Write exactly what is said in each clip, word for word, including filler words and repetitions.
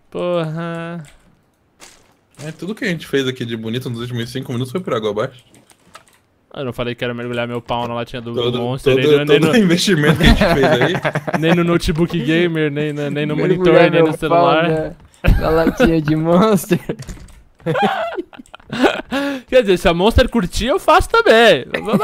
Porra. É, tudo que a gente fez aqui de bonito nos últimos cinco minutos foi por água abaixo. Eu não falei que era mergulhar meu pau na latinha do Todo, Monster, todo, nem, no, nem, todo no, investimento que a gente fez aí. nem no notebook gamer, nem, no, nem no monitor, Mergulhar nem meu no celular. pau Na, na latinha de Monster. Quer dizer, se a Monster curtir, eu faço também.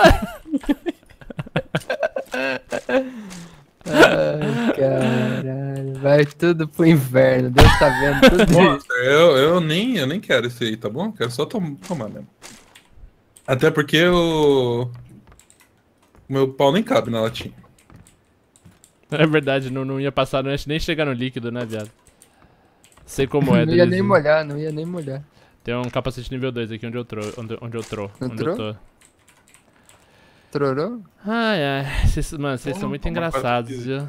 Ai, caralho. Vai tudo pro inferno. Deus tá vendo tudo isso. Nossa, eu, eu, nem, eu nem quero esse aí, tá bom? Quero só tom, tomar mesmo. Até porque o... o meu pau nem cabe na latinha. É verdade, não, não ia passar, não ia nem chegar no líquido, né, viado? Sei como é, Não ia nem Delizinho. molhar, não ia nem molhar. Tem um capacete nível dois aqui onde eu tro, onde, onde eu tro, No onde tro? eu tô. Trorou? Ai, ai, cês, mano, vocês são muito toma engraçados, quatro viu?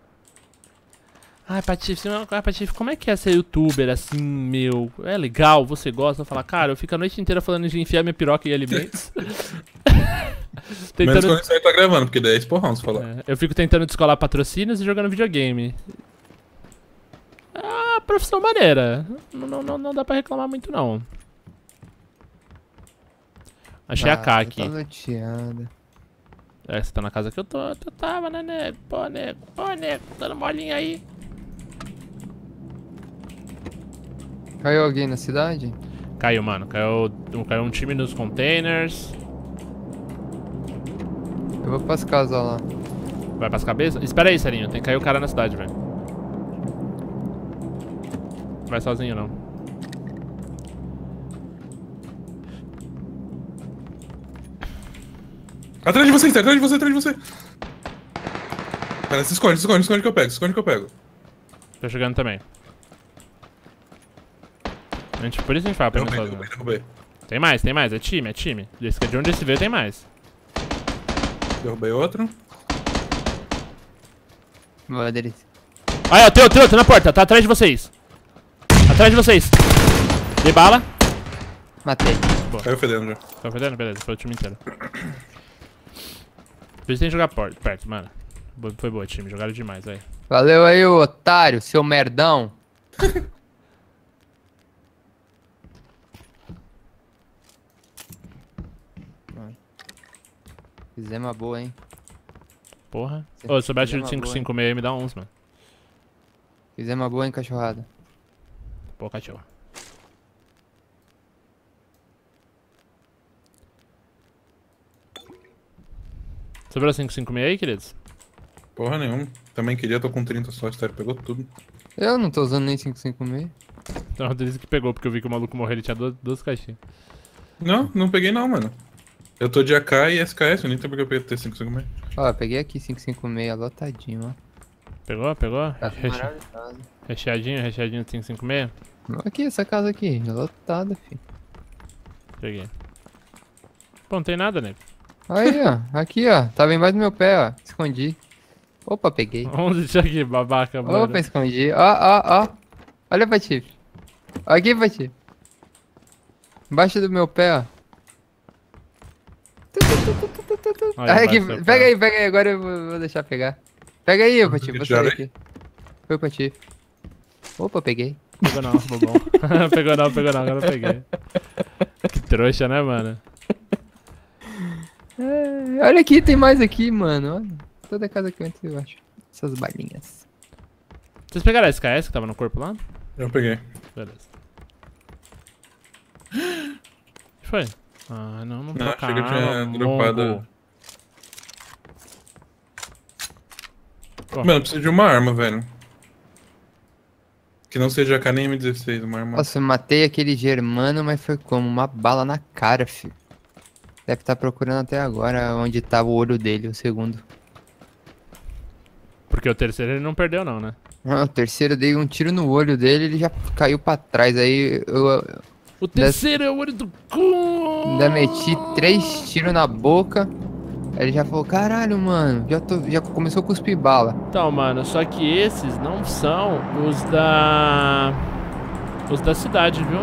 Ai, Patife, você- ai, Patife, como é que é ser youtuber assim, meu? É legal, você gosta? Eu falo, cara, eu fico a noite inteira falando de enfiar minha piroca em alimentos. Menos tentando, quando você tá gravando, porque daí é esporrão se falar. é, eu fico tentando descolar patrocínios e jogando videogame. Ah, profissão maneira. Não, não, não dá pra reclamar muito, não. Achei a K aqui. Tá luteada. É, você tá na casa que eu tô. Eu tava, né, nego? Pô, nego. Pô, nego. Dando molinha aí. Caiu alguém na cidade? Caiu, mano. Caiu, caiu um time nos containers. Eu vou pras casas lá. Vai pras cabeças? Espera aí, Serinho. Tem que cair o cara na cidade, velho. Não vai sozinho, não. Atrás de você, atrás de você, atrás de você. Pera, se esconde, se esconde, se esconde que eu pego, se esconde que eu pego. Tô chegando também. A gente, por isso a gente vai apenas Derrubei, sozinho. derrubei, derrubei. Tem mais, tem mais. É time, é time. Esse que é de onde esse veio, tem mais. Derrubei outro. Boa, delícia. Aí, ó, tem outro, tem outro na porta. Tá atrás de vocês. Atrás de vocês. Dei bala. Matei. Caiu fedendo já. Tá fedendo? Beleza, foi o time inteiro. Por isso tem que jogar por- perto, mano. Bo- Foi boa, time. Jogaram demais, aí. Valeu aí, ô otário, seu merdão. Fizemos uma boa, hein? Porra. Sim, Ô, se souber tiro fizemos de uma boa, cinco cinco seis aí, me dá uns, mano. Fizemos uma boa, hein, cachorrada. Pô, cachorro. Sobrou cinco cinco seis aí, queridos? Porra nenhuma. Também queria, tô com trinta só, Estéreo pegou tudo. Eu não tô usando nem cinco cinco seis. Então, o Rodrigo que pegou, porque eu vi que o maluco morreu, ele tinha duas, duas caixinhas. Não, não peguei não, mano. Eu tô de A K e S K S, eu nem sei porque eu peguei T cinco cinco seis. Ó, peguei aqui cinco cinco seis, lotadinho, ó. Pegou? Pegou? Tá Reche... maravilhoso. Recheadinho, recheadinho de cinco cinco seis? Aqui, essa casa aqui, lotada, filho. Peguei. Pô, não tem nada, nego. Aí, ó, aqui, ó, tava embaixo do meu pé, ó, escondi. Opa, peguei. onze de aqui, babaca, mano. Opa, escondi. Ó, ó, ó. Olha, Patife. Aqui, Patife. Embaixo do meu pé, ó. Olha, Aí, aqui, vai, seu pega pé. aí, pega aí. Agora eu vou, vou deixar pegar. Pega aí, Patife. Vou tiraram sair aqui. Foi o Patife. Opa, peguei. Pegou não, bobão. Pegou não, pegou não, agora eu peguei. Que trouxa, né, mano? É, olha aqui, tem mais aqui, mano. Olha. Toda casa que eu entro, eu acho. Essas balinhas. Vocês pegaram a S K S que tava no corpo lá? Eu peguei. Beleza. O que foi? Ah, não, não Não, troca achei que eu tinha arma, dropado. mongo. Pô, Mano, eu preciso de uma arma, velho. Que não seja A K nem M dezesseis, uma arma. Nossa, eu matei aquele germano, mas foi como? Uma bala na cara, filho. Deve estar procurando até agora onde tava o olho dele, o segundo. porque o terceiro ele não perdeu não, né? Ah, o terceiro dei um tiro no olho dele, ele já caiu pra trás. Aí eu, eu O terceiro é o olho do cu! ainda meti três tiros na boca. Aí ele já falou, caralho, mano, já, tô, já começou a cuspir bala. Então, mano, só que esses não são os da... Os da cidade, viu?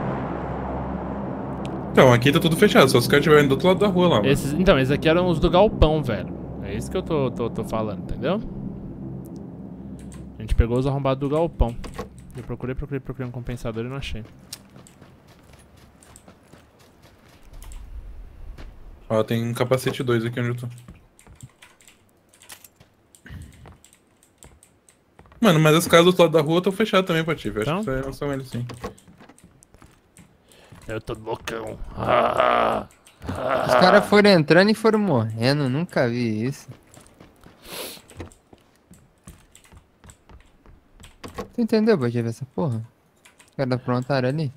Então, aqui tá tudo fechado, só se os caras estiverem do outro lado da rua lá, mano. Esses, então, esses aqui eram os do galpão, velho. É isso que eu tô, tô, tô falando, entendeu? A gente pegou os arrombados do galpão. Eu procurei, procurei, procurei um compensador e não achei. Ó, tem um capacete dois aqui onde eu tô. Mano, mas as casas do outro lado da rua estão fechadas também, Patife. Acho Então? que não são eles, sim. Eu tô loucão. Ah, Os caras foram entrando e foram morrendo, nunca vi isso. Tu entendeu, Patife, essa porra? Os caras aprontaram ali.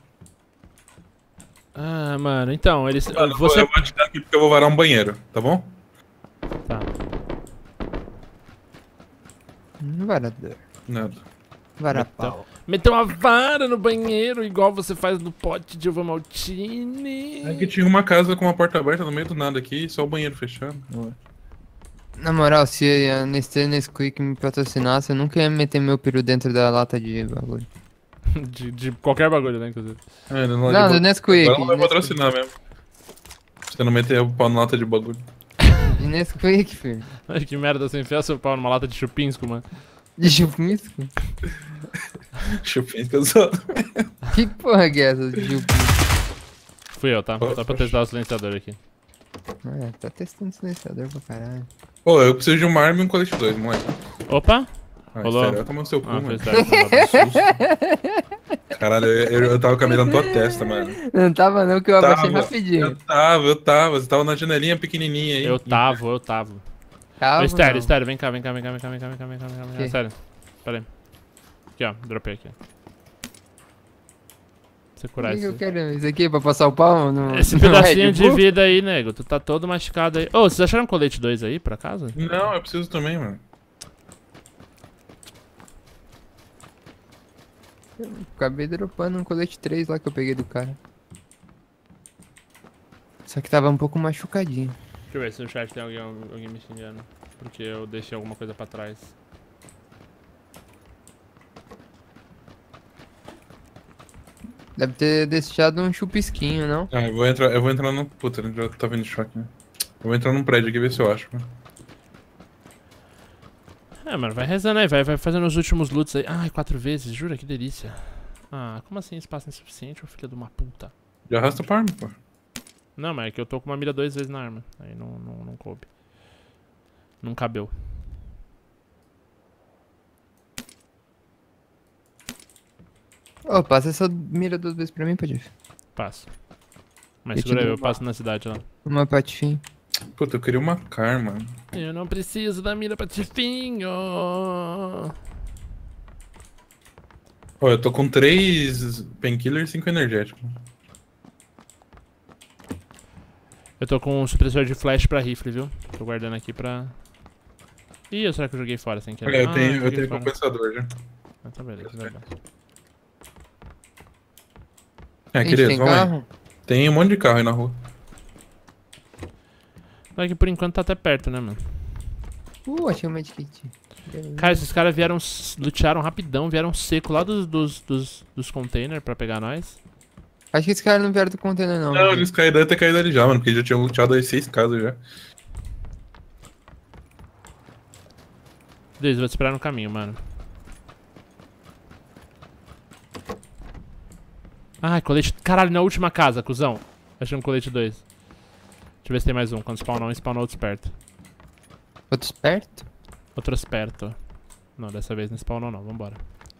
ah, mano, então, eles... Mano, você... eu vou atirar aqui porque eu vou varar um banheiro, tá bom? Tá. Não varador. Nada. Varapau. Meteu uma vara no banheiro, igual você faz no pote de uva maltine. É que tinha uma casa com uma porta aberta no meio do nada aqui, só o banheiro fechado. Na moral, se a Nestlé Nesquik me patrocinasse, eu nunca ia meter meu peru dentro da lata de bagulho. de, de qualquer bagulho, né, inclusive. É, não, Não, do Nesquik. Agora não vai Nesquik. patrocinar mesmo. Você não meter o pau na lata de bagulho. De Nesquik, filho. Ai, que merda, você enfiar seu pau numa lata de chupinsko, mano. De chupisco? Chupinho que eu sou. Que porra que é essa de chupisco? Fui eu, tá? Só pra testar o silenciador aqui. Ah, tá testando silenciador pra caralho. Pô, eu preciso de uma arma e um colete dois, moleque. Opa! Ah, Rolou. sério, vai tomar o seu cu, Ah, mano. foi certo. Caralho, eu, eu tava com a mira na tua testa, mano. Não tava não, que eu Tava, abaixei rapidinho. Eu tava, eu tava. Você tava na janelinha pequenininha aí. Eu tava, eu tava. Tava, Ô, Estéreo, não. Estéreo, vem cá, vem cá, vem cá, vem cá, vem cá, vem cá, vem cá, vem cá, vem cá. Que? Sério. Pera aí. Aqui, ó, dropei aqui. Pra você Por curar que que eu isso. quero isso aqui pra passar o pau no Esse no pedacinho Red de Bull? vida aí, nego. Tu tá todo machucado aí. Ô, vocês acharam um colete dois aí, por acaso? Não, eu preciso também, mano. Acabei dropando um colete três lá que eu peguei do cara. Só que tava um pouco machucadinho. Deixa eu ver se no chat tem alguém, alguém me xingando. Porque eu deixei alguma coisa pra trás. Deve ter deixado um chupisquinho, não? Ah, eu vou entrar, eu vou entrar no. Puta, ele já tá vindo choque, né? Eu vou entrar num prédio aqui e ver se eu acho, mano. É, mano, vai rezando aí, vai, vai fazendo os últimos loots aí. Ai, quatro vezes, jura? Que delícia. Ah, como assim espaço insuficiente, ô filho de uma puta? Já arrasta pra arma, pô. Não, mas é que eu tô com uma mira duas vezes na arma. Aí não, não, não coube. Não cabeu. Ô, passa essa mira duas vezes pra mim, Patife. Passo. Mas Eu te segura aí, dou eu uma- passo na cidade lá. Uma patifinha. Puta, eu queria uma car, mano. Eu não preciso da mira patifinho. Ó, eu tô com três painkillers e cinco energéticos. Eu tô com um supressor de flash pra rifle, viu? Tô guardando aqui pra... Ih, será que eu joguei fora sem querer? É, eu Ah, tenho, eu joguei tenho fora. compensador já. Ah, tá beleza, tá bom. É, A gente querido, tem vamos aí. carro? Tem um monte de carro aí na rua. Mas que por enquanto tá até perto, né, mano? Uh, achei um medkit. Cara, esses caras vieram, s- lutearam rapidão, vieram seco lá dos, dos, dos, dos containers pra pegar nós. Acho que esse cara não vieram do container, não. Não, eles caíram, deve ter caído ali já, mano, porque já tinham luteado aí seis casas já. Deus, vou te esperar no caminho, mano. Ai, colete... Caralho, na última casa, cuzão. Achei um colete dois. Deixa eu ver se tem mais um. Quando spawnar um, spawnar outros perto. Outros perto? Outros perto. Não, dessa vez não spawnou não, vambora.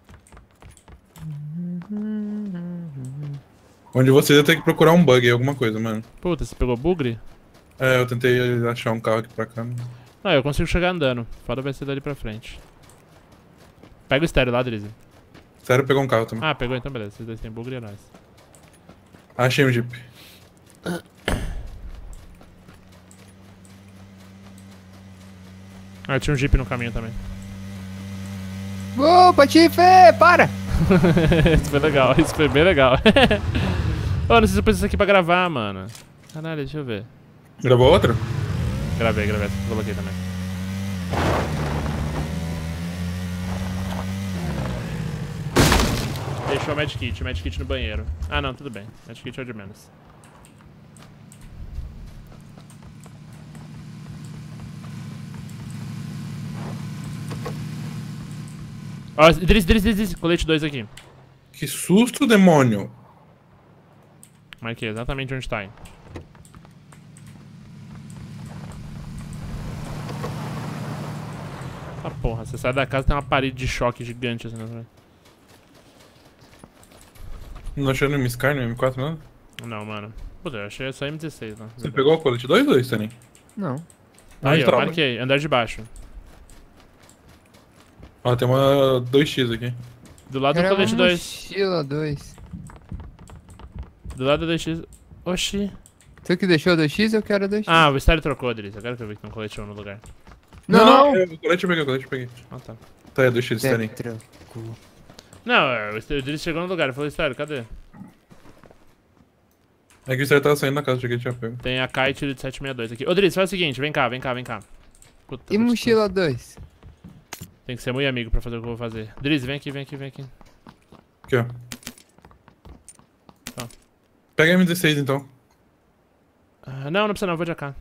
Onde você ia ter que procurar um bug aí, alguma coisa, mano. Puta, você pegou bugre? É, eu tentei achar um carro aqui pra cá. mas- Não, eu consigo chegar andando. Foda vai ser dali pra frente. Pega o estéreo lá, Drizzy. Sério, pegou um carro também. Ah, pegou então, beleza. Vocês dois têm bugre e é nóis. Achei um Jeep. Ah, tinha um jeep no caminho também. Ô, Patife, para! Isso foi legal, isso foi bem legal. Ô, não sei se eu preciso disso aqui pra gravar, mano. Caralho, deixa eu ver. Gravou outro? Gravei, gravei, essa que eu coloquei também. Deixou o medkit, o medkit no banheiro. Ah não, tudo bem. Medkit é o de menos. Ó, Idris, Idris, Idris, colete dois aqui. Que susto, demônio. Marquei exatamente onde tá, hein. Ah, porra, você sai da casa e tem uma parede de choque gigante assim na frente. Não achou no M Scar, no M quatro, não? Não, mano. Puta, eu achei só M dezesseis, né? Você pegou o colete dois ou dois, Tanin? Não. Aí, Onde ó, tava? marquei. Andar de baixo. Ó, tem uma dois x aqui. Do lado do Era colete uma dois. mochila dois. Do lado do dois x. Oxi. Tu que deixou dois x, eu quero dois x. Ah, o Style trocou, Driz. Agora que eu vi que tem um colete um no lugar. Não! é, o colete eu peguei, o colete eu peguei. Ah, tá. Tá, é dois x, Tanin. Trocou. Não, é, o Driz chegou no lugar. Falou, Style, cadê? É que o Style tava saindo da casa, achei que ele tinha pego. Tem a kite de sete sessenta e dois aqui. Ô, Driz, faz o seguinte. Vem cá, vem cá, vem cá. Puta, E vou te- mochila dois? Tem que ser muito amigo pra fazer o que eu vou fazer. Driz, vem aqui, vem aqui, vem aqui. Aqui, ó. Tá. Pega a M dezesseis, então. Ah, não, não precisa não, eu vou de A K.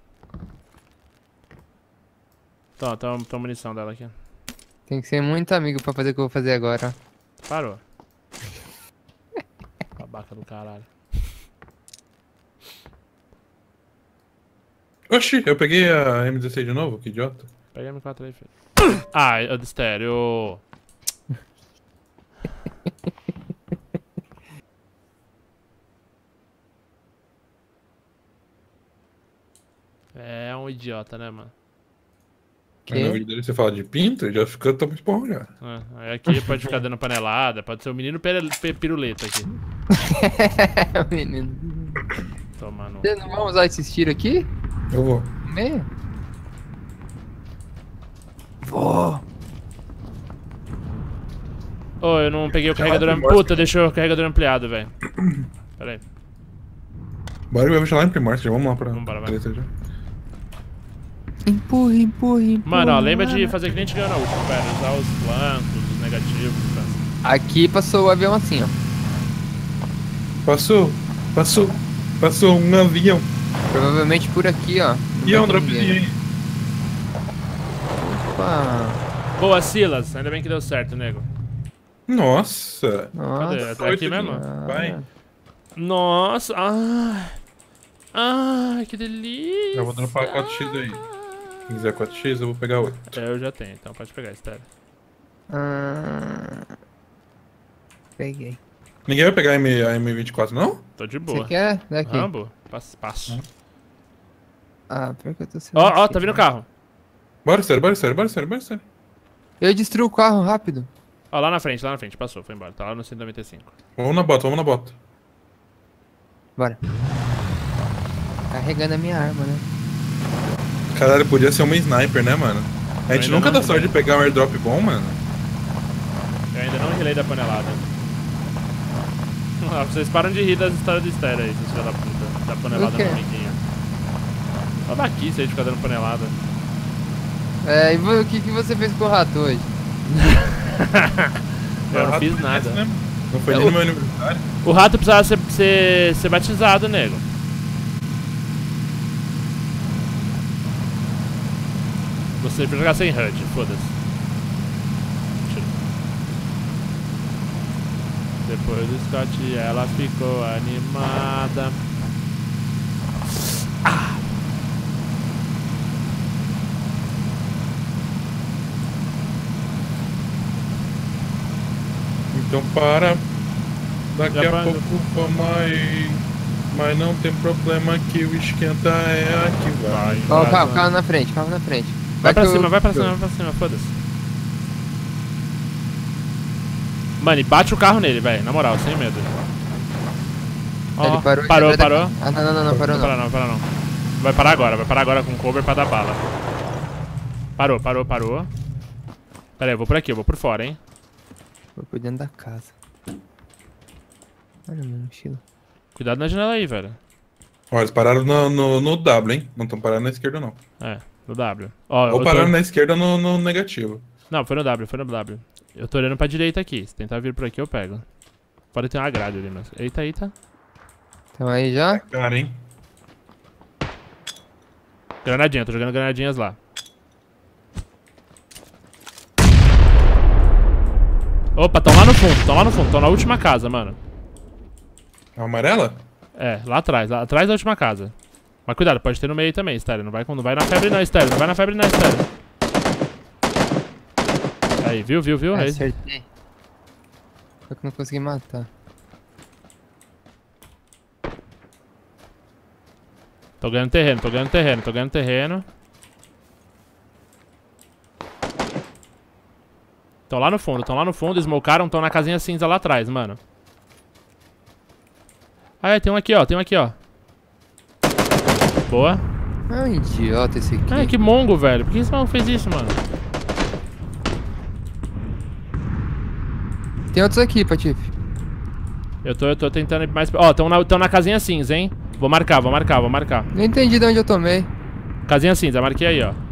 Tá, tá, tá a munição dela aqui. Tem que ser muito amigo pra fazer o que eu vou fazer agora. Parou. Babaca do caralho. Oxi, eu peguei a M dezesseis de novo, que idiota. Pega a M quatro aí, filho. Ah, é do estéreo. É um idiota, né, mano? Que? Aí no vídeo dele você fala de pinto, ele já fica tão bom já. É, aí aqui pode ficar dando panelada, pode ser o menino pere- pe- piruleta aqui. Menino. Toma no... Vocês não vão usar esses tiros aqui? Eu vou. Meio? Vou. Ô, eu não peguei o carregador... lá am- em Primorsk. Puta, deixou o carregador ampliado, velho. Pera aí. Bora eu vou chamar em Primorsk, já vamos lá pra Vambora, vai. treta já. Empurra, empurra, empurra. Mano, ó, lembra de fazer que nem a gente ganhou na última, velho. Usar os flancos, os negativos. Tá? Aqui passou o avião assim, ó. Passou, passou, passou um avião. Provavelmente por aqui, ó. Não E é vai um ter dropzinho ninguém. aí. Opa. Boa, Silas. Ainda bem que deu certo, nego. Nossa. Nossa. Cadê? Tá aqui mesmo? Vai. Nossa. Ai. Ai, que delícia. Eu vou dropar quatro x aí. Quem quiser quatro x, eu vou pegar oito. É, eu já tenho, então pode pegar, espera. Ah, peguei. Ninguém vai pegar a M, a M vinte e quatro, não? Tô de Você boa. quer? Daqui. Rambo? Passo. passo. Ah, pior que eu tô sem. Ó, ó, mochila. tá vindo o carro. Bora, sério, bora, sério, bora, sério, bora, sério. Eu destruo o carro rápido. Ó, lá na frente, lá na frente. Passou, foi embora. Tá lá no cento e noventa e cinco. Vamos na bota, vamos na bota. Bora. Carregando a minha arma, né? Caralho, podia ser uma sniper, né, mano? A gente ainda nunca não dá sorte de pegar um airdrop bom, mano. Eu ainda não relei da panelada. Ah, vocês param de rir das histórias do estéreo aí, seus filhos da puta. Da panelada O quê? no amiguinho. Ó daqui, você aí de ficar dando panelada. É, e vo- o que, que você fez com o rato hoje? Eu não Ah, fiz tu nada. conhece, né? Não foi Eu- nem no meu aniversário. O rato precisava ser, ser, ser batizado, nego. Você pra jogar sem H U D, foda-se. Tira. Depois do Scott, ela ficou animada. Ah! Então para. Daqui Já a para. pouco vamos aí. Mas não tem problema que o esquenta é aqui, vai. Vai. Ó, o Vai, carro, vai. carro na frente, carro na frente. Vai pra que eu- cima, vai pra cima, vai pra cima, foda-se. Mano, e bate o carro nele, velho, na moral, sem medo. Ó, Ele parou, ele parou, atrás da- parou. Ah, não, não, não, não, parou Não para não. não, para não. Vai parar agora, vai parar agora com cover pra dar bala. Parou, parou, parou. Pera aí, eu vou por aqui, eu vou por fora, hein. Vou por dentro da casa. Olha minha mochila. Cuidado na janela aí, velho. Ó, eles pararam no, no, no W, hein? Não estão parando na esquerda, não. É, no W. Ó, Ou eu pararam tô... na esquerda no, no negativo. Não, foi no W, foi no W. Eu tô olhando pra direita aqui. Se tentar vir por aqui, eu pego. Pode ter uma grade ali, mas... Eita, eita. Então aí já? Cara, hein? Granadinha, tô jogando granadinhas lá. Ô, Opa, tão lá no fundo, tão lá no fundo, tão na última casa, mano. A amarela? É, lá atrás, lá atrás da última casa. Mas cuidado, pode ter no meio também, Estéreo. Não vai, não vai na febre não, Estéreo. Não vai na febre não, Estéreo. Aí, viu, viu, viu? Ah, Aí. acertei. Só que não consegui matar. Tô ganhando terreno, tô ganhando terreno, tô ganhando terreno. Tão lá no fundo, tão lá no fundo, smocaram, tão na casinha cinza lá atrás, mano. Ah, é, tem um aqui, ó, tem um aqui, ó. Boa. Ah, um idiota esse aqui. Ai, que mongo, velho. Por que esse maluco fez isso, mano? Tem outros aqui, Patife. Eu tô, eu tô tentando ir mais... Ó, tão na, tão na casinha cinza, hein? Vou marcar, vou marcar, vou marcar. Não entendi de onde eu tomei. Casinha cinza, marquei aí, ó.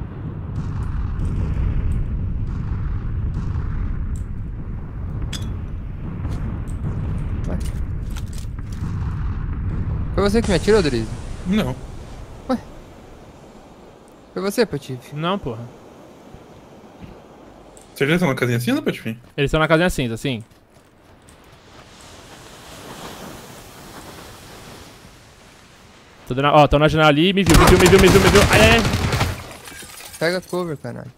Foi você que me atirou, Drizzy? Não. Foi você, Patife? Não, porra. Você já tá na casinha cinza, Patifim? Eles estão na casinha cinza, sim. Tô dando, ó, tão na janela ali, me viu, me viu, me viu, me viu, me viu. Ai, ai, ai. Pega cover, caralho.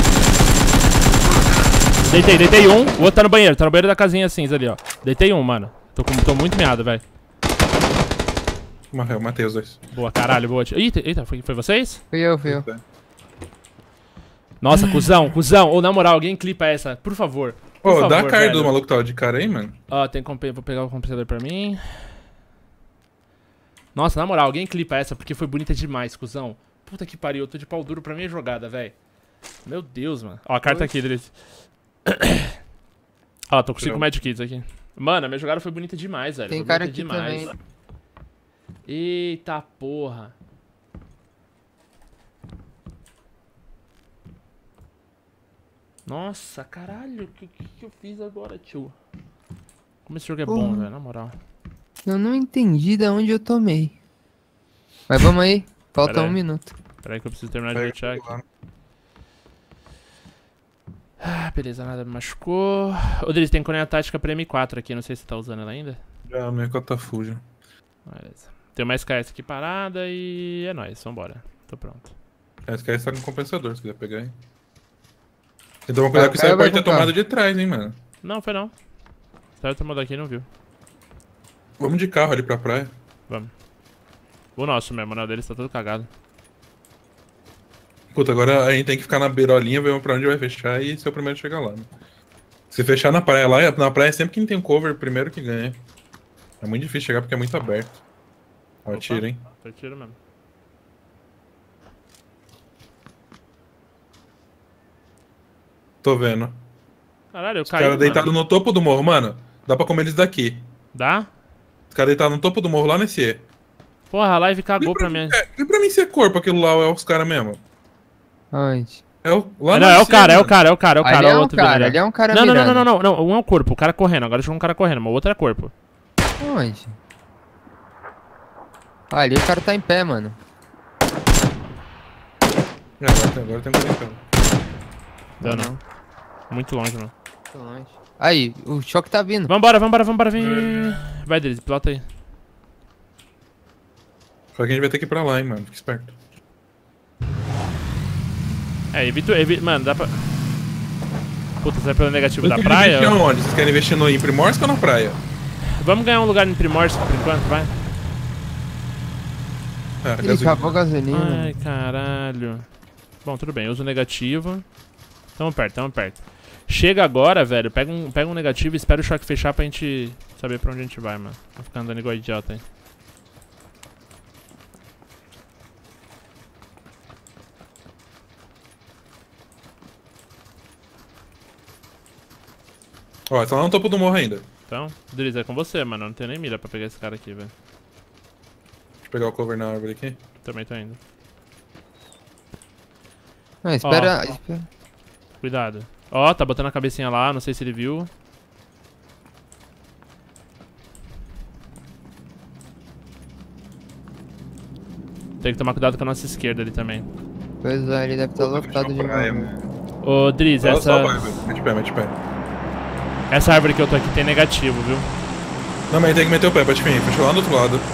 Deitei, deitei um. O outro tá no banheiro, tá no banheiro da casinha cinza ali, ó. Deitei um, mano. Tô, com, tô muito meado, velho. Eu matei os dois. Boa, caralho, boa. Eita, eita, foi, foi vocês? Fui eu, fui eu. Nossa, cuzão, cuzão. Ou na moral, alguém clipa essa, por favor. Por Ô, favor, dá a cara velho. do maluco que tava de cara aí, mano. Ó, tem comp... vou pegar o compensador pra mim. Nossa, na moral, alguém clipa essa porque foi bonita demais, cuzão. Puta que pariu, eu tô de pau duro pra minha jogada, velho. Meu Deus, mano. Ó, a carta aqui, Drizzy. Ó, tô com cinco Magic Kits aqui. Mano, a minha jogada foi bonita demais, velho. Tem Foi cara bonita aqui demais. também. Eita porra. Nossa, caralho. O que, que, que eu fiz agora, tio? Como esse jogo é bom, Porra. velho, na moral. Eu não entendi de onde eu tomei. Mas vamos aí. Falta Pera um aí. minuto. Pera aí que eu preciso terminar de lutear aqui. Ah, beleza, nada me machucou. Ô, Drizzy, tem Coreia Tática pra M quatro aqui, não sei se você tá usando ela ainda. Já, minha cota fuja. Beleza. Tem uma S K S aqui parada e é nóis, vambora. Tô pronto. Esse cara está com compensador, se quiser pegar, hein. Tem que tomar cuidado Ah, que isso aí vai pode ter com o carro. tomado de trás, hein, mano. Não, foi não. Saiu tomou daqui e não viu. Vamos de carro ali pra praia. Vamos. O nosso mesmo, né? O deles tá todo cagado. Puta, agora a gente tem que ficar na beirolinha, ver pra onde vai fechar e ser o primeiro a chegar lá, né? Se fechar na praia lá, na praia é sempre quem tem o cover primeiro que ganha. É muito difícil chegar porque é muito aberto. Ó, tiro, hein. Foi tiro mesmo. Tô vendo. Caralho, eu Os caí, caras mano. deitados no topo do morro, mano. Dá pra comer eles daqui. Dá? Os caras deitados no topo do morro lá nesse E. Porra, a live cagou E pra mim. É, e pra mim ser corpo, aquilo lá é os caras mesmo. Onde? É o, lá Ah, não, no é o C, cara, é o mano. cara, é o cara, é o cara. Ali é é o um outro cara, virado. ali é um cara Não, não, não, mirando. não, não, não, não. Um é o corpo, o cara correndo. Agora chegou um cara correndo, mas o outro é corpo. Onde? Ah, ali o cara tá em pé, mano. É, agora tem, agora tem um cara em pé. Deu não. Muito longe, mano. Tô longe. Aí, o choque tá vindo. Vambora, vambora, vambora, vem. Vai, Drizzy, pilota aí. Só que a gente vai ter que ir pra lá, hein, mano. Fica esperto. É, evita, evita. Mano, dá pra. Puta, você vai pelo negativo da Vocês praia? querem investir aonde? Vocês querem investir no, em Primorsk ou na praia? Vamos ganhar um lugar em Primorsk por enquanto, vai. É, Ele gasolina. acabou a gasolina. Ai, caralho. Bom, tudo bem, eu uso negativo. Tamo perto, tamo perto. Chega agora, velho, pega um, pega um negativo e espera o choque fechar pra gente saber pra onde a gente vai, mano. Vou ficar andando igual idiota aí. Ó, tá lá no topo do morro ainda. Então, Drizzy, é com você, mano. Eu não tenho nem mira pra pegar esse cara aqui, velho. Deixa eu pegar o cover na árvore aqui. Também tô indo. Ah, espera, espera. Cuidado. Ó, tá botando a cabecinha lá, não sei se ele viu. Tem que tomar cuidado com a nossa esquerda ali também. Pois é, ele deve estar lotado de praia, novo. mano. Ô, Drizzy, Só- só essa... vai, velho. Mete pé, mete pé. Essa árvore que eu tô aqui tem negativo, viu? Não, mas tem que meter o pé, Patifinho. Fechou lá do outro lado.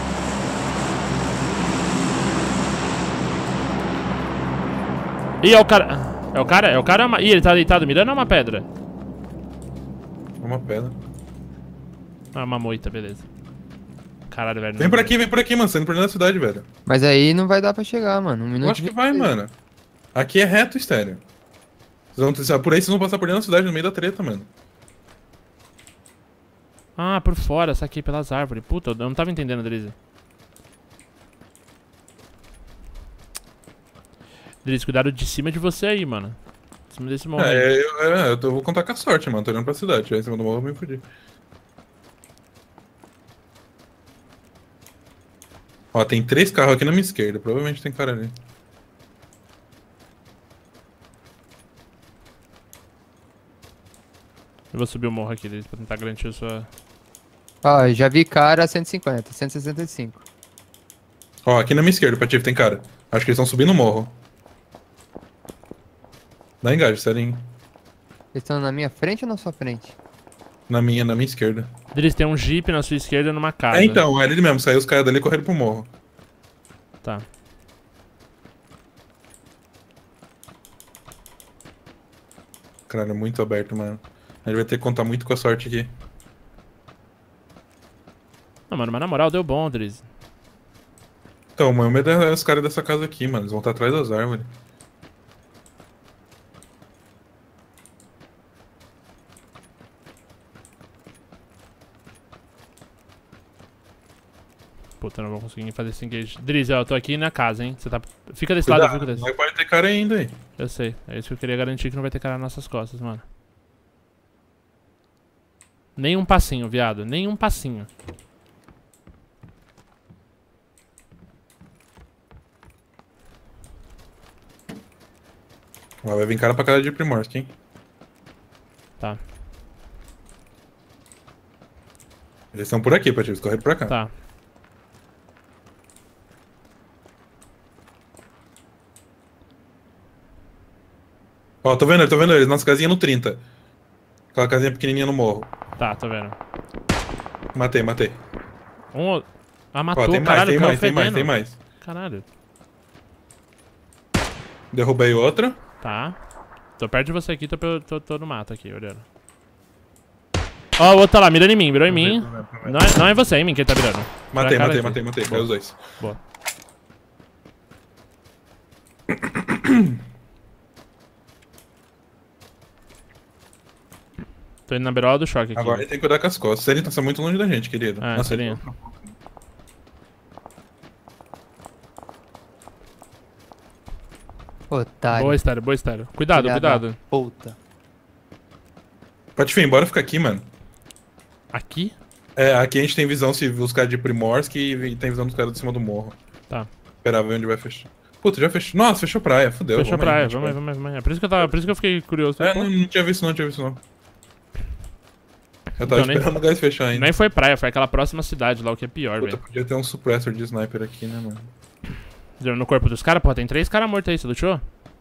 Ih, é o cara. É o cara? É o cara? É uma... Ih, ele tá deitado mirando ou é uma pedra? Uma pedra. Ah, uma moita, beleza. Caralho, velho. Vem por aqui, vem por aqui, mano. Você indo por dentro da cidade, velho. Mas aí não vai dar pra chegar, mano. Um Eu minuto acho que e vai, vinte e seis. mano. Aqui é reto, estéreo. Vocês vão, por aí vocês vão passar por dentro da cidade, no meio da treta, mano. Ah, por fora, saquei pelas árvores. Puta, eu não tava entendendo, Drizzy. Drizzy, cuidado de cima de você aí, mano. De cima desse morro aí. É, eu, é, eu tô- vou contar com a sorte, mano. Tô olhando pra cidade. Aí em cima do morro eu me fudi. Ó, tem três carros aqui na minha esquerda. Provavelmente tem cara ali. Eu vou subir o morro aqui, Drizzy, pra tentar garantir a sua... Ó, já vi cara cento e cinquenta, cento e sessenta e cinco. Ó, aqui na minha esquerda, Patife, tem cara. Acho que eles estão subindo o morro. Dá engajo, serinho. Eles estão na minha frente ou na sua frente? Na minha, na minha esquerda. Drizzy, tem um jeep na sua esquerda numa casa. É, então, é ele mesmo. Saiu os caras dali e correram pro morro. Tá. Caralho, é muito aberto, mano. A gente vai ter que contar muito com a sorte aqui. Não, mano, mas na moral deu bom, Drizzy. Então, o meu medo é os caras dessa casa aqui, mano. Eles vão estar atrás das árvores. Puta, eu não vou conseguir fazer esse engage. Drizzy, ó, eu tô aqui na casa, hein. Você tá... Fica desse lado, fica desse. Não pode ter cara ainda aí. Eu sei. É isso que eu queria garantir, que não vai ter cara nas nossas costas, mano. Nem um passinho, viado. Nem um passinho. Ó, vai vir cara pra casa de Primorsk, hein? Tá, Eles estão por aqui, Patife. Eles correram pra cá. tá. Ó, tô vendo, tô vendo eles. Nossa casinha no trinta. Aquela casinha pequenininha no morro. Tá, tô vendo. Matei, matei. Um... Ah, matou, Ó, tem mais, caralho, tem caiu mais, tem mais, fedendo. tem mais. Caralho. Derrubei outra. Tá. Tô perto de você aqui, tô, pe- tô, tô no mato aqui, olhando. Ó, o outro tá lá, mirando em mim, mirou em mim. Não é, não é você, em mim, que ele tá mirando. Matei, Pra cara matei, aqui. matei, matei. Caiu os dois. Boa. Tô indo na beirola do choque aqui. Agora ele tem que cuidar com as costas. Ele tá muito longe da gente, querido. Ah, Nossa, seria. Otário. Boa estéreo, boa estéreo. Cuidado, Filha da cuidado. Puta. Patife, bora ficar aqui, mano. Aqui? É, aqui a gente tem visão se os caras de Primorsk e tem visão dos caras de cima do morro. Tá. Esperar ver onde vai fechar. Puta, já fechou. Nossa, fechou praia, fudeu. Fechou a vamos aí, praia, gente, vamos aí, vai. vamos aí, vamos aí. É por isso que eu, tava, por isso que eu fiquei curioso. É, Pô, não, não tinha visto não, não tinha visto não. Eu tava Então, nem- esperando o gás fechar ainda. Nem foi praia, foi aquela próxima cidade lá, o que é pior, Puta, velho. podia ter um suppressor de sniper aqui, né, mano? No corpo dos caras, pô, tem três caras mortos aí, você lutou?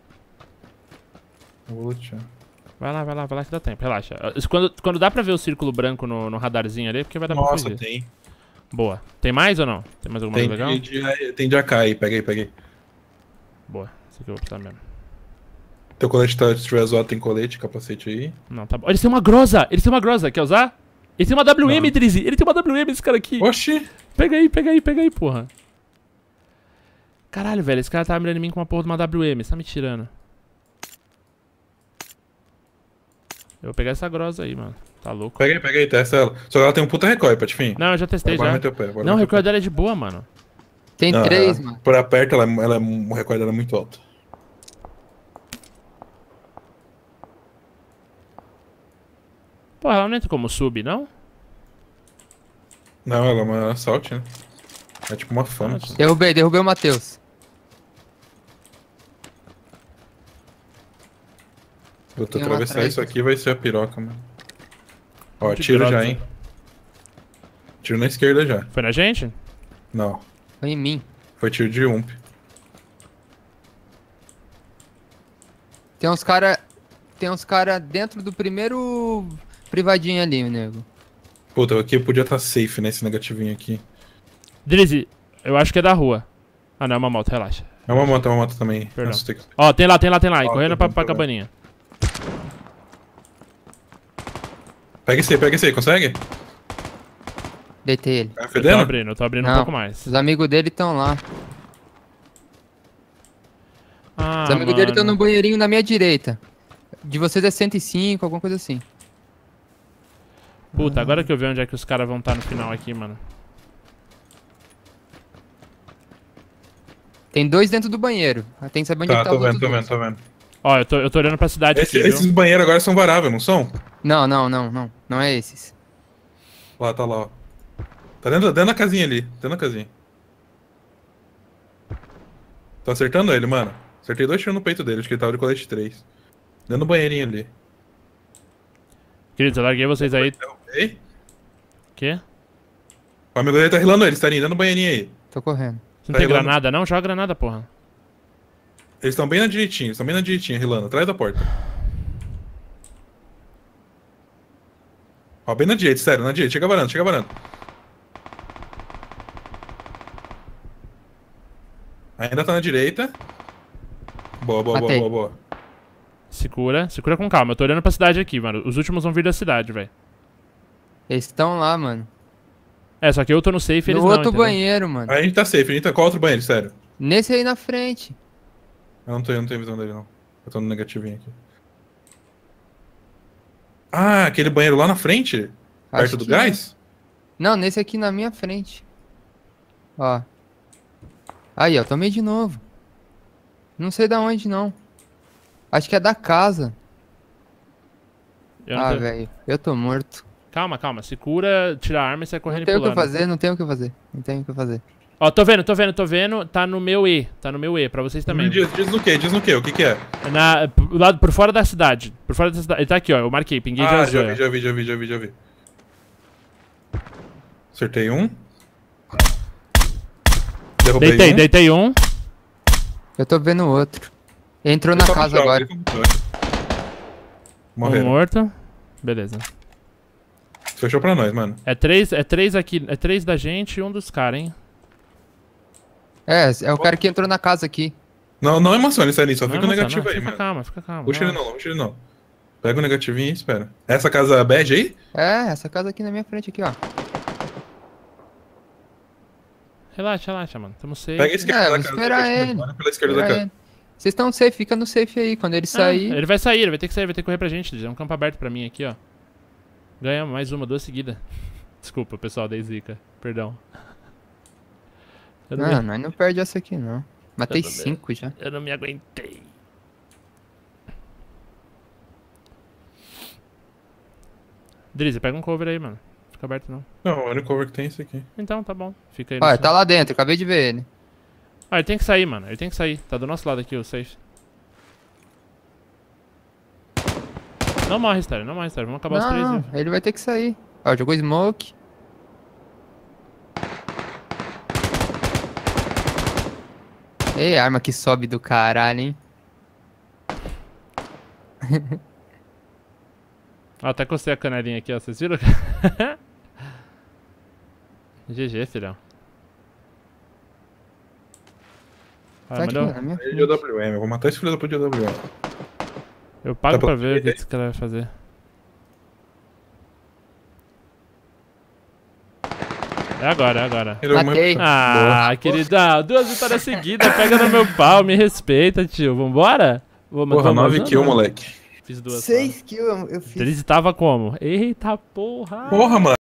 Eu vou lutear. Vai lá, vai lá, vai lá que dá tempo, relaxa. Quando, quando dá pra ver o círculo branco no, no radarzinho ali, é porque vai dar pra Nossa, fugir. tem. Boa. Tem mais ou não? Tem mais alguma Tem coisa legal? de, de, tem de A K aí, pega aí, pega aí. Boa, isso aqui eu vou precisar mesmo. Teu colete tá, se tiver zoado, tem colete, capacete aí. Não, tá bom. Eles têm uma grosa! Eles têm uma grosa, quer usar? Eles têm uma W M, Não. Drizzy! Ele tem uma W M, esse cara aqui! Oxi! Pega aí, pega aí, pega aí, porra. Caralho, velho, esse cara tava mirando em mim com uma porra de uma W M, você tá me tirando. Eu vou pegar essa grosa aí, mano. Tá louco. Pega aí, pega aí, testa ela. Só que ela tem um puta recoil, Patifinho. Não, eu já testei Bora já. meter o pé, bora Não, o meter o pé. recoil dela é de boa, mano. Tem Não, três, ela- mano. Por perto, ela, ela, o recoil dela é muito alto. Porra, ela não entra como sub, não? Não, ela é uma assault, né? É tipo uma fama. Nossa. Derrubei, derrubei o Matheus. Eu tô Tem uma atravessar atrás. isso aqui vai ser a piroca, mano. Ó, Que tiro droga. já, hein? Tiro na esquerda já. Foi na gente? Não, Foi em mim. foi tiro de ump. Tem uns cara... Tem uns cara dentro do primeiro privadinho ali, nego. Puta, aqui podia estar safe nesse negativinho aqui. Drizzy, eu acho que é da rua. Ah, não, é uma moto, relaxa. É uma moto, é uma moto também. Perdão. Nossa, tem que- Ó, tem lá, tem lá, tem lá. E Ó, correndo tô pra, vendo, pra tô vendo. cabaninha. Pega esse aí, pega esse aí, consegue? Deitei ele. Tá Eu tô fedendo? abrindo, eu tô abrindo um Não. pouco mais. Os amigos dele estão lá. Ah, Os amigos dele estão mano. no banheirinho na minha direita. De vocês é cento e cinco, alguma coisa assim. Puta, agora que eu vi onde é que os caras vão estar no final aqui, mano. Tem dois dentro do banheiro. Tem que saber onde é Tá, que tá tô os vendo, outros tô vendo, dois. tô vendo. Ó, eu tô, eu tô olhando pra cidade Esse- aqui, esses viu? banheiros agora são varáveis, não são? Não, não, não, não. Não é esses. Lá, tá lá, ó. Tá dentro, dentro da casinha ali, dentro da casinha. Tô acertando ele, mano. Acertei dois tiros no peito dele, acho que ele tava de colete três. Dentro do banheirinho ali. Queridos, eu larguei vocês aí. Derrubei. Quê? O amigo dele tá rilando ele, Starinho, dentro do banheirinho aí. Tô correndo. Você não Tá tem rilando? granada, não? Joga granada, porra. Eles estão bem na direitinha, eles estão bem na direitinha, rilando, atrás da porta. Ó, bem na direita, sério, na direita. Chega varando, chega varando. Ainda tá na direita. Boa, boa, boa, Matei. boa, boa. Segura, segura com calma. Eu tô olhando pra cidade aqui, mano. Os últimos vão vir da cidade, velho. Eles estão lá, mano. É, só que eu tô no safe e eles No não, outro entendeu? banheiro, mano. A gente tá safe, a gente tá. Qual outro banheiro, sério? Nesse aí na frente. Eu não, tô, eu não tenho visão dele, não. Eu tô no negativinho aqui. Ah, aquele banheiro lá na frente? Acho Perto do que gás? Não, nesse aqui na minha frente. Ó. Aí, ó, tomei de novo. Não sei da onde, não. Acho que é da casa. Eu não Ah, tô- velho. Eu tô morto. Calma, calma. Segura, tira a arma e sai correndo Não e tem o que pulando. fazer, não tem o que fazer. Não tem o que fazer. Ó, tô vendo, tô vendo, tô vendo. Tá no meu E. Tá no meu E, pra vocês também. Diz, diz no quê? Diz no quê? O que que é? Na, por, lado, por fora da cidade. Por fora da cidade. Ele tá aqui, ó. Eu marquei. Pinguei de Ah, azul. já vi, já vi, já vi, já vi, já vi. Acertei um. Derrubei Deitei, um. deitei um. Eu tô vendo o outro. Entrou Ele na tá no casa chão, agora. ele tá no chão. Um Morreram. morto. Beleza. Fechou pra nós, mano. É três, é três aqui. É três da gente e um dos caras, hein? É, é o cara que entrou na casa aqui. Não, não emociona isso ali, só Não, fica o moça, negativo não, aí, fica mano. calma, fica calma. Puxa ele não, não puxa ele não. Pega o negativinho e espera. Essa casa bad aí? É, essa casa aqui na minha frente aqui, ó. Relaxa, relaxa, mano. Tamo safe. Pega a esquerda É, da vou casa. esperar negativo, ele. bora pela esquerda da Espera casa. ele. Vocês estão safe, fica no safe aí. Quando ele Ah, sair. ele vai sair, ele vai ter que sair, vai ter que correr pra gente. É um campo aberto pra mim aqui, ó. Ganhamos mais uma, duas seguidas. Desculpa, pessoal da Zica. Perdão. Eu não, Não, me, nós não perde essa aqui, não. Matei Tudo bem. cinco já. eu não me aguentei. Drizzy, pega um cover aí, mano. Fica aberto não. Não, o único cover que tem é esse aqui. Então, tá bom. Fica aí. no Olha, seu- tá lá dentro, acabei de ver ele. Ah, ele tem que sair, mano. Ele tem que sair. Tá do nosso lado aqui, o safe. Não morre, Star. Não morre, Star. Vamos acabar os três. Não, né? não, ele vai ter que sair. Ó, jogou smoke. Ei, arma que sobe do caralho, hein? Ó, até costei a canelinha aqui, ó. Vocês viram? G G, filhão. Ah, Tá aqui, mandou- na minha Aí frente. de A W M, eu vou matar esse filho da puta de A W M. Eu pago Tá pra bom. ver o que esse cara vai fazer. É agora, é agora. Ele é uma- Matei. Ah, querida, duas vitórias seguidas, pega no meu pau, me respeita, tio. Vambora? Vou Porra, vamos- nove não, kills, não. moleque. Fiz duas. Seis kills eu fiz. Ele tava como? Eita porra! Porra, mano.